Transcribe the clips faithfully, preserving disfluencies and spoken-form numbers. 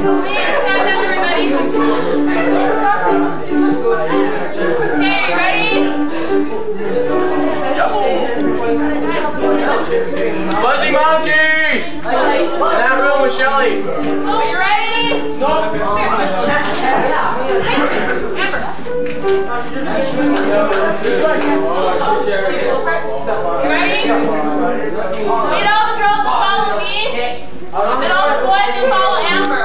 Fuzzy monkeys! In that room with Shelly. Are you ready? No. Amber. You ready? Need all the girls to follow me, and all the boys to follow Amber.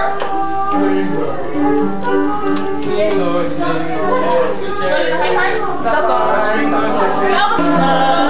All the